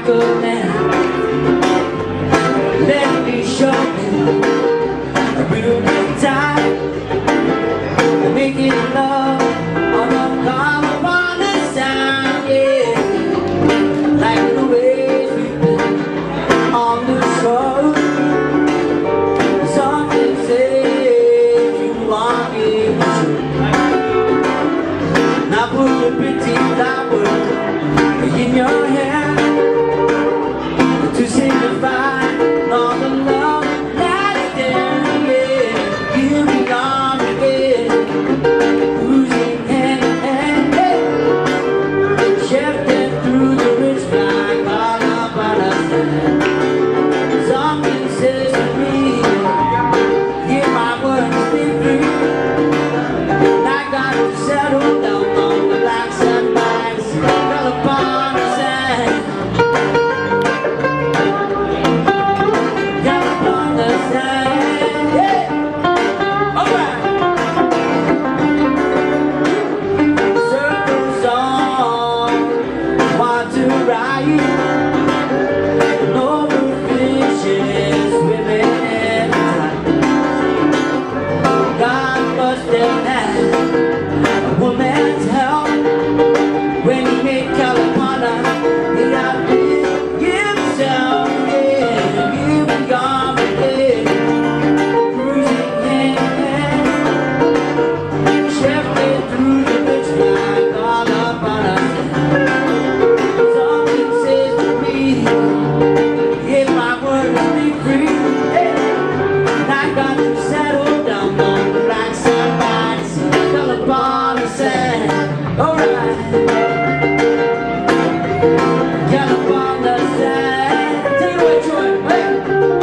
take a nap. Let me show you a real good time. Making love on the Kalapana Sands, yeah. Like the waves we've been on the shore. Something says you want it. Now put the pretty flower in your hair to signify all the love that is there, yeah. Here we are again, cruising hand in hand, yeah. Shifting through the rich black Kalapana Sands. Something says to me, hear my words be free. I got to settle down on the black sand banks, Kalapana Sands. Kalapana Sands, yeah. Alright. Circles on water ride, over fishes swimming in the tide. God must have had a woman's help when he made Kalapana. He outdid himself, yeah. Here we are again, cruising hand in hand, shifting through the rich black Kalapana Sands. Something says to me, if my words be free, yeah. I got to settle down on the black sand banks, Kalapana Sands. Alright. Kalapana Sands. Take it away, Troy. Hey.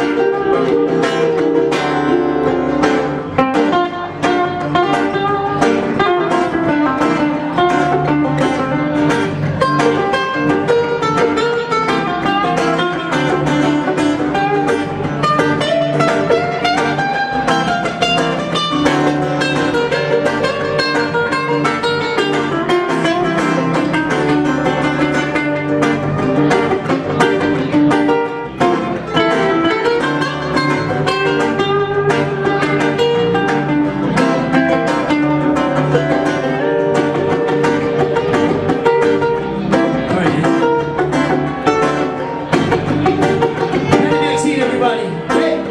Patti Maxine, everybody. Hey.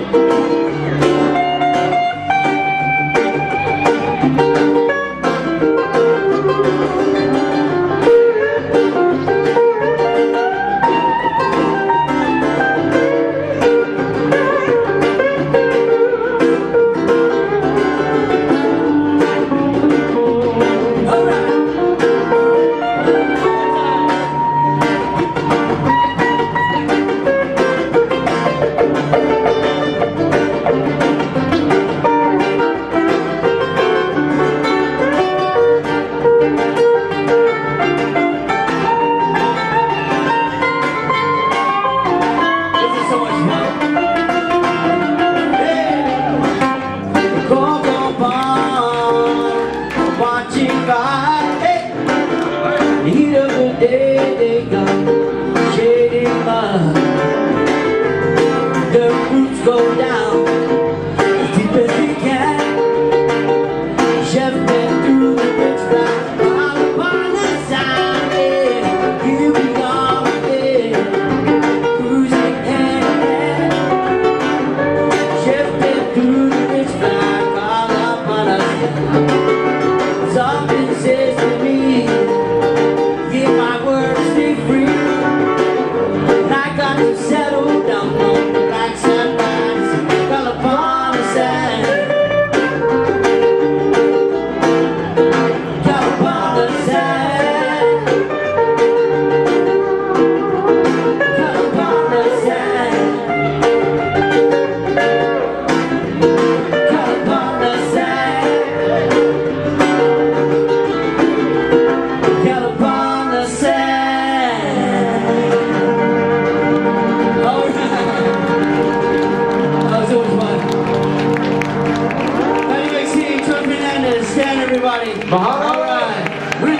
This is so much fun. Hey. Go bar, watching by. Hey. The heat of the day, they got shady mud. The roots go down as deep as we can, shifting through the rich black Kalapana Sands, yeah. Here we are again, cruising hand in hand, shifting through the rich black Kalapana Sands. Something says to me, hear my words be free. And I got to settle down on the black sand banks, Kalapana Sands. Kalapana Sands. Kalapana Sands. Kalapana Sands. Kalapana Sands. Alright. That was always fun. Patti Maxine, Fernandez, stand everybody. Mahalo!